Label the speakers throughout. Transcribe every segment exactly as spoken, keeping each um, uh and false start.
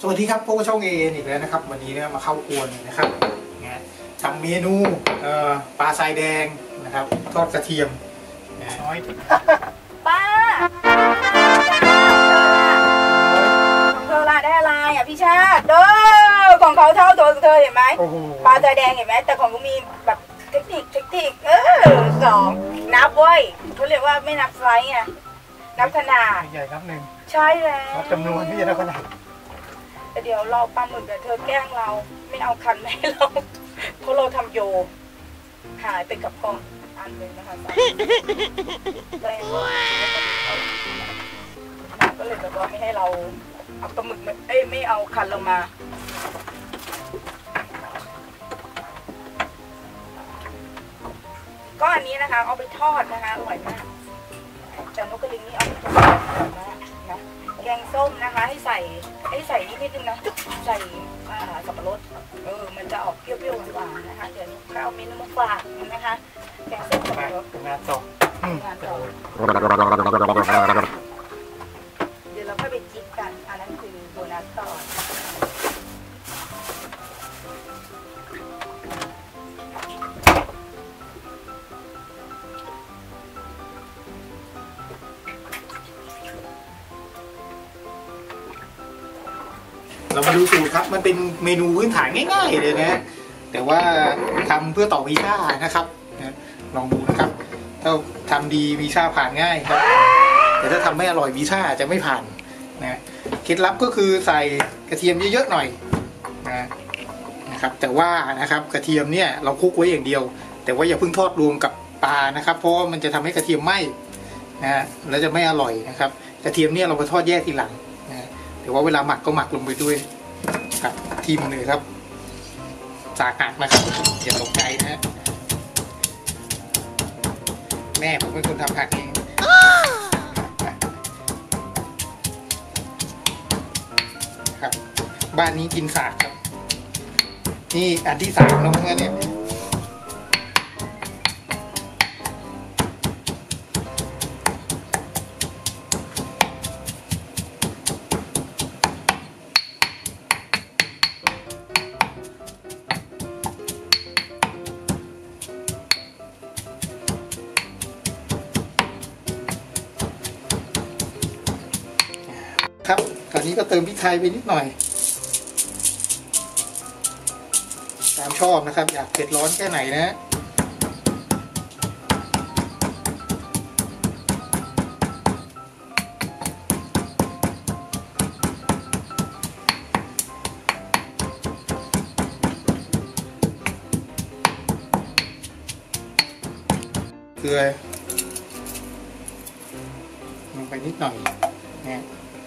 Speaker 1: วัสดีครับพวกช่องเออีกแล้วนะครับวันนี้เนี่ยมาเข้าครัวนะครับนะทำเมนูปลาทรายแดงนะครับทอดกระเทียมน้อย
Speaker 2: ป้าของเธอละได้อะไรอ่ะพี่ชาติเด้อของเขาเท่าตัวเธอเห็นไหมปลาทรายแดงเห็นไหมแต่ของกูมีแบบเทคนิคเทคนิคเออสองนับเว้ยเขาเรียกว่าไม่นับไซส์ไงนับขนาด
Speaker 1: ใหญ่นับหนึ่ง
Speaker 2: ใช่แล้ว
Speaker 1: นับจำนวนไม่ใช่นับขนาด
Speaker 2: แต่เดี๋ยวเราปลาหมึกเดี๋ยวเธอแกล้งเราไม่เอาคันให้เราเพราะเราทำโยหายไปกับกล้องอันนึงนะคะแกล้งก็เลยแบบว่าไม่ให้เราเอาปลาหมึกเอ้ยไม่เอาคันเรามาก็อันนี้นะคะเอาไปทอดนะคะอร่อยมากแต่นกกระลิงนี่เอาไปทอดอร่อยมากนะแกงส้มนะคะให้ใส่ให้ใส่นิดนิดนึงนะใส่สับปะรดเออมันจะออกเปรี้ยวๆหวานๆนะคะเดี๋ยวข้าวเมนูมาฝากนะคะแกงส้มสับปะรด
Speaker 1: งานต่องานต่อ
Speaker 2: เดี๋ยวเราค่อยไปจิ๊กกันอันนั้นคือโบนัสต่อ
Speaker 1: เรามาดูสูตรครับมันเป็นเมนูพื้นฐานง่ายๆเลยนะแต่ว่าทำเพื่อต่อวีซ่านะครับลองดูนะครับถ้าทำดีวีซ่าผ่านง่ายครับแต่ถ้าทำไม่อร่อยวีซ่าจะไม่ผ่านนะเคล็ดลับก็คือใส่กระเทียมเยอะๆหน่อยนะนะครับแต่ว่านะครับกระเทียมเนี่ยเราคลุกไว้อย่างเดียวแต่ว่าอย่าเพิ่งทอดรวมกับปลานะครับเพราะมันจะทำให้กระเทียมไหม้นะแล้วจะไม่อร่อยนะครับกระเทียมเนี่ยเราไปทอดแยกทีหลังนะแต่ว่าเวลาหมักก็หมักลงไปด้วยกับทิมเลยครับสากหักนะครับอย่าตกใจนะฮะแม่ผมเป็นคนทำหักเองครับบ้านนี้กินสากครับนี่อันที่สามแล้วเมื่อเนี่ยครับตอนนี้ก็เติมพริกไทยไปนิดหน่อยตามชอบนะครับอยากเผ็ดร้อนแค่ไหนนะเกลือลงไปนิดหน่อยนะ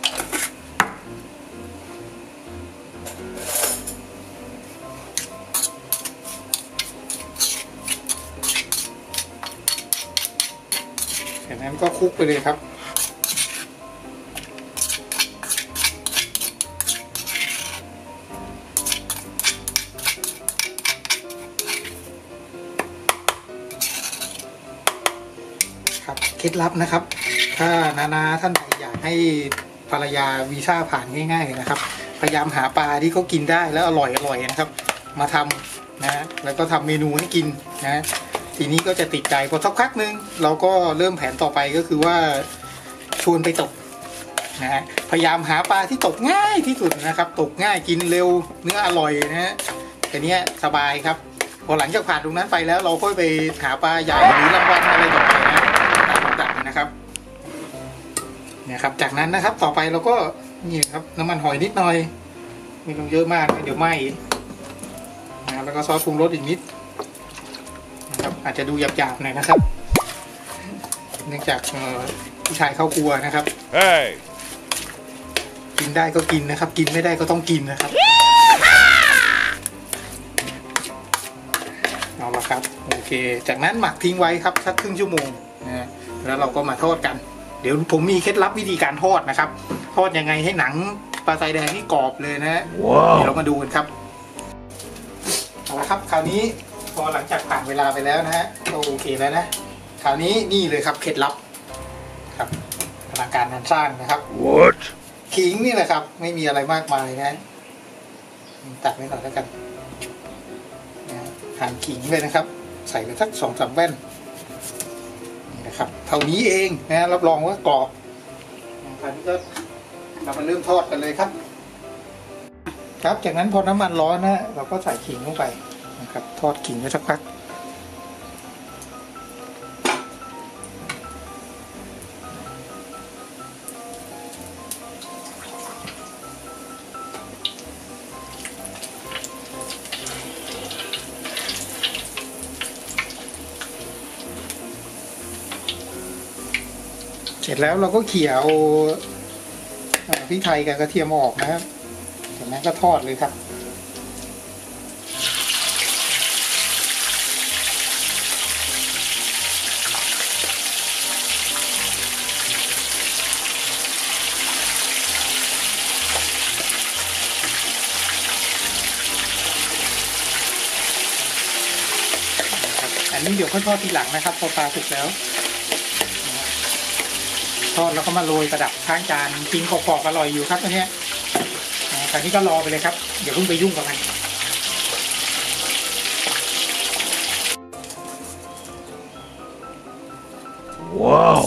Speaker 1: จากนั้นก็คลุกไปเลยครับครับเคล็ดลับนะครับถ้านานาท่านใดอยากให้ภรรยาวีซ่าผ่านง่ายๆนะครับพยายามหาปลาที่เขากินได้แล้วอร่อยอร่อยนะครับมาทำนะแล้วก็ทำเมนูให้กินนะทีนี้ก็จะติดใจพอสักพักนึงเราก็เริ่มแผนต่อไปก็คือว่าชวนไปตกนะฮะพยายามหาปลาที่ตกง่ายที่สุดนะครับตกง่ายกินเร็วเนื้ออร่อยนะฮะแต่เนี้ยสบายครับพอหลังจากผ่านตรงนั้นไปแล้วเราค่อยไปหาปลาใหญ่หรือรางวัลอะไรต่อไปนะตามลำดับนะครับเนี่ยครับจากนั้นนะครับต่อไปเราก็นี่ครับน้ำมันหอยนิดหน่อยไม่ต้องเยอะมากเดี๋ยวไหม้นะแล้วก็ซอสปรุงรสอีกนิดอาจจะดูหยาบๆหน่อยนะครับเนื่องจากผู้ชายเข้าครัวนะครับ hey. กินได้ก็กินนะครับกินไม่ได้ก็ต้องกินนะครับเอาละครับโอเคจากนั้นหมักทิ้งไว้ครับสักครึ่งชั่วโมงนะแล้วเราก็มาทอดกันเดี๋ยวผมมีเคล็ดลับวิธีการทอดนะครับทอดยังไงให้หนังปลาทรายแดงนี่กรอบเลยนะ wow. เดี๋ยวเรามาดูกันครับเอาละครับคราวนี้พอหลังจากผ่านเวลาไปแล้วนะฮะก็โอเคแล้วนะคราวนี้นี่เลยครับเคล็ดลับครับพลังการงานสร้างนะครับ What? ขิงนี่แหละครับไม่มีอะไรมากมายนะตัดไว้หน่อยแล้วกันหั่นขิงเลยนะครับใส่ไปสักสองสามแว่นนี่นะครับเท่านี้เองนะรับรองว่ากรอบคราวนี้ก็เรามาเริ่มทอดกันเลยครับครับจากนั้นพอน้ำมันร้อนนะเราก็ใส่ขิงลงไปนะครับทอดขิงไว้สักพักเสร็จแล้วเราก็เขี่ยเอาพริกไทยกับกระเทียมออกนะครับจากนั้นก็ทอดเลยครับอันนี้เดี๋ยวค่อยทอดทีหลังนะครับพอปลาสุกแล้วทอดแล้วก็มาโรยประดับข้างจานกินกรอบๆอร่อยอยู่ครับอันนี้คราวนี้ก็รอไปเลยครับเดี๋ยวเพิ่งไปยุ่งกับมันว้าว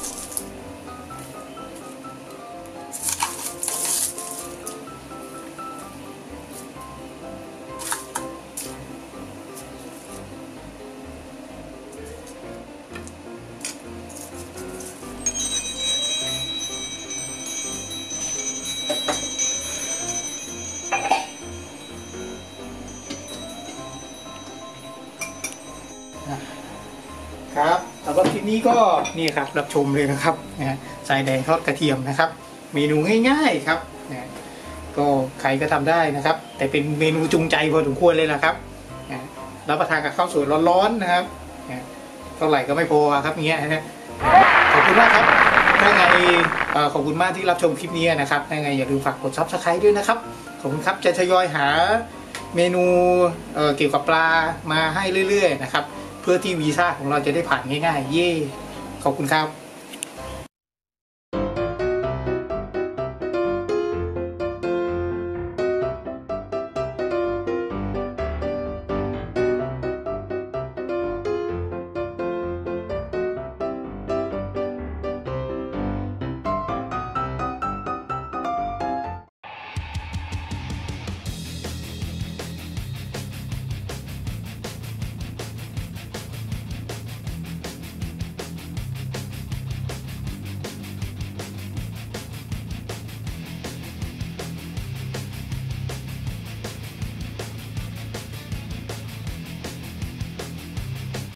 Speaker 1: ครับสำหรับคลิปนี้ก็นี่ครับรับชมเลยนะครับนะทรายแดงทอดกระเทียมนะครับเมนูง่ายๆครับนะก็ใครก็ทำได้นะครับ แต่เป็นเมนูจูงใจพอสมควรเลยนะครับนะรับประทานกับข้าวสวยร้อนๆนะครับนะเท่าไหร่ก็ไม่พอครับเงี้ยนะขอบคุณมากครับถ้าไงขอบคุณมากที่รับชมคลิปนี้นะครับถ้าไงอย่าลืมฝากกดซับสไครต์ด้วยนะครับขอบคุณครับจะทยอยหาเมนูเอ่อเกี่ยวกับปลามาให้เรื่อยๆนะครับเพื่อที่วีซ่าของเราจะได้ผ่านง่ายๆเย่ขอบคุณครับ